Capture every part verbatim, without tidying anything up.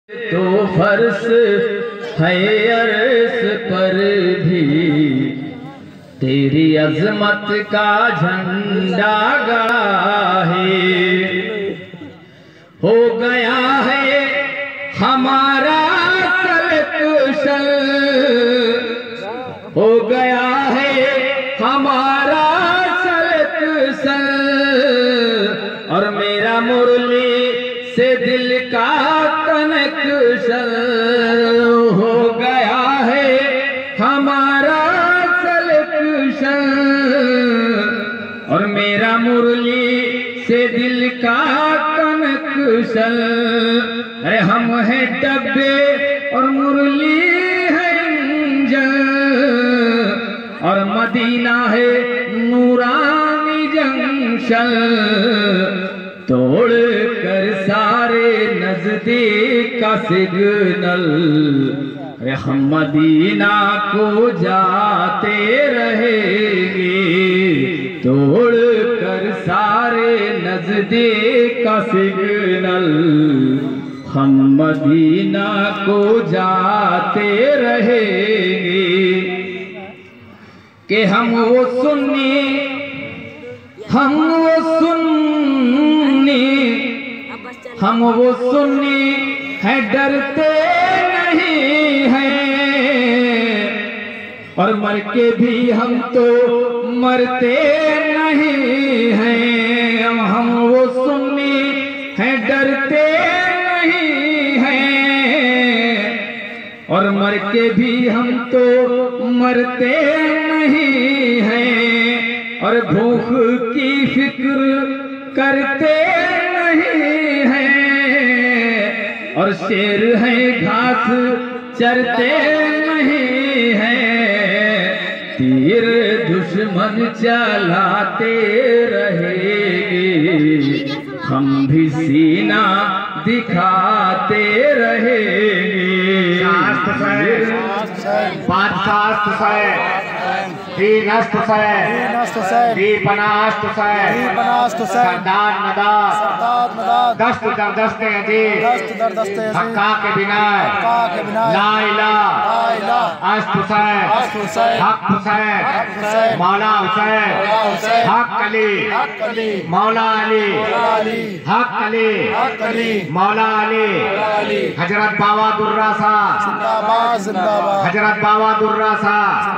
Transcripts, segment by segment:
तो फर्श है अर्श पर भी तेरी अजमत का झंडा गाहे। हो गया है हमारा सलकुशल, हो गया है हमारा सलकुशल, और मेरा मुरली से दिल का कनेक्शन हो गया है हमारा सलकुशल, और मेरा मुरली से दिल का कनेक्शन। अरे हम हैं डब्बे और मुरली है इंजन, और मदीना है नूरानी जंक्शन। तोड़ कर सारे नजदीक का सिग्नल, अरे हम मदीना को जाते रहेंगे। तोड़ कर सारे नजदीक का सिग्नल, हम मदीना को जाते रहेंगे। कि हम वो सुन्नी, हम वो सुन्नी, हम वो सुन्नी है डरते नहीं हैं, और मर के भी हम तो मरते नहीं हैं। हम हम वो सुन्नी है डरते नहीं हैं, और मर के भी हम तो मरते नहीं हैं, और भूख की फिक्र करते नहीं हैं, और शेर है घास चरते नहीं हैं। तीर दुश्मन चलाते रहेंगे, हम भी सीना दिखाते रहेंगे। पांचशास्त्र से दीनस्तु से दीपनास्तु से सरदार नदार दस्त दर दस्ते अजीब हक्का के बिना ला इला अस्तु से हक हुसैन मौला हुसैन हक अली मौला अली हक अली मौला अली। हजरत बाबा दुर्रा सा, हजरत बाबा दुर्रा सा,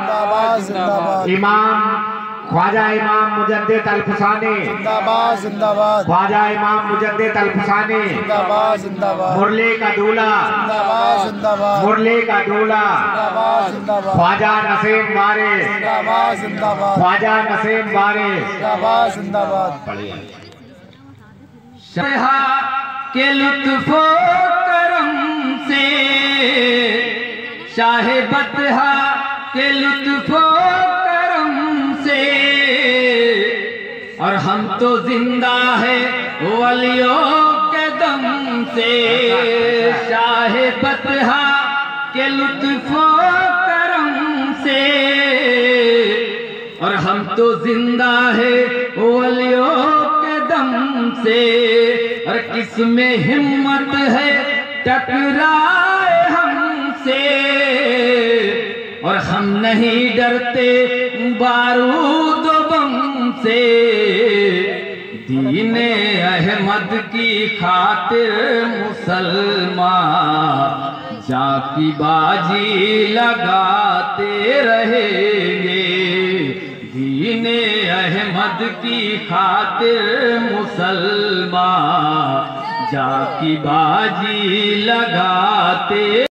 इमाम ख्वाजा इमाम मुजद्दिद अल-फसानी जिंदाबाद जिंदाबाद, ख्वाजा इमाम मुजद्दिद अल-फसानी जिंदाबाद जिंदाबाद, मुरली का दूल्हा जिंदाबाद जिंदाबाद, मुरली का दूल्हा जिंदाबाद जिंदाबाद, ख्वाजा नसीम बारे जिंदाबाद जिंदाबाद, ख्वाजा नसीम बारे जिंदाबाद जिंदाबाद। शहा के लुत्फो करम से, शाहे बतहा के लुत्फो करम से, और हम तो जिंदा है वलियों के दम से। शाहे बतहा के लुत्फो करम से, और हम तो जिंदा है वलियों के दम से। और किसमें हिम्मत है टकराए हमसे, और हम नहीं डरते बारूद बम से। दीने अहमद की खातिर मुसलमान जाकी बाजी लगाते रहेंगे। दीने अहमद की खातिर मुसलमान जाकी बाजी लगाते